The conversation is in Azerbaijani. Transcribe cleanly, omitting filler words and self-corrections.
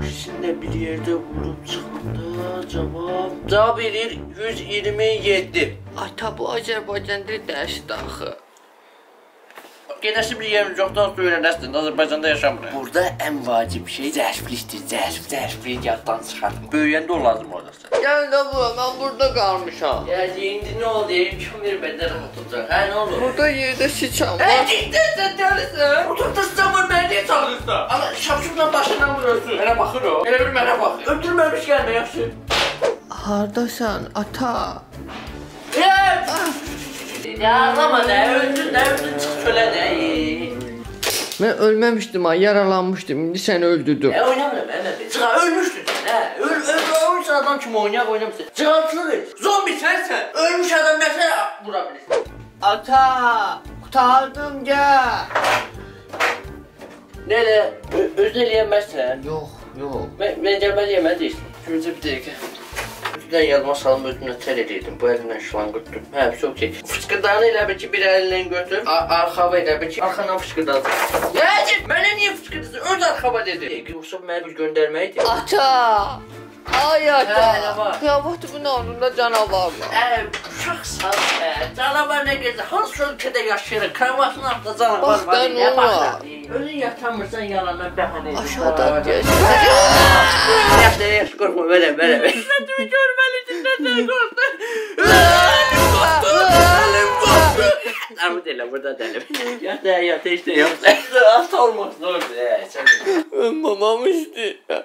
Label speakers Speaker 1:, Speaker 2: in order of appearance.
Speaker 1: İkisini de bir yerde vurup çıktı. Cevap verir 127.
Speaker 2: Ata bu Azərbaycan dili dərsidir axı.
Speaker 1: Gedəsi bir yerimiz yoxdan sonra öyrənəsin. Azərbaycanda yaşamırıq.
Speaker 3: Burada ən vacib şey zərflikdir. Zərfliyi yaddan çıxar.
Speaker 1: Böyüyəndə o lazım olacaq.
Speaker 2: Gəl də bura, mən burada qalmışam.
Speaker 1: Ya indi nə oldu? Kim bir bədə rahat olacaq? Hə, nə oldu?
Speaker 2: Burada yerdə siçan var.
Speaker 1: Ciddi sən dəlisən. Oturda siçan var, məni niyə çağırırsan? Ana, şapşıqla başından vuruyorsun. Mənə baxır o. Elə bir mənə baxır. Öldürməmiş gəlmə, yaxşı.
Speaker 2: Hardasan, ata?
Speaker 1: Ya ağlama nə, öldün çıx çölə nə.
Speaker 2: Mən ölməmişdim ha, yaralanmışdım. İndi səni öldürdüm.
Speaker 1: Oynamıram, çıxa, ölmüşdün sən, hə. Ölmüş adam kimi oynamışsın. Cığaltılıq et. Zombi sənsən. Ölmüş adam məsələ vura bilirsən.
Speaker 2: Ata, qurtardım, gəl.
Speaker 1: Nələ, özünə eləyəməzsən?
Speaker 2: Yox.
Speaker 1: Mən gəlməliyəm, mən deyirsin. Gözə bir dəqiqə. Üzdən yazma salım özümlə tər edirdim. Bu əlimlə şlanqırtdım. Hə, все okey. Fışqırdanı elə bil ki, bir əlinlə götür. Arxava elə bil ki, arxandan fışqırdadın. Nəcib, mənə niyə fışqırdasın? Öz arxava dedi. Yoxsa mənə bir göndərməkdir.
Speaker 2: Ata! Ay ata!
Speaker 1: Hə, nə var?
Speaker 2: Qiyamət bunun ardında canavar var.
Speaker 1: Uşaqsan, canavar nə gəzir? Hansı ölkədə yaşayırıq? Kravatın altında canavar var.
Speaker 2: Bax da nə var?
Speaker 1: Özün yatamırsan yalandan bəhanə edir.
Speaker 2: Aşağıdan gəl.
Speaker 1: Yaş, qorxma, verəm. Səni görməliydin, nədən qorxdun? Əlim qorxdu. Amma deyiləm, burada dəlim. Yat, heç də yox. At olmasın orada.
Speaker 2: Mamam istəyir.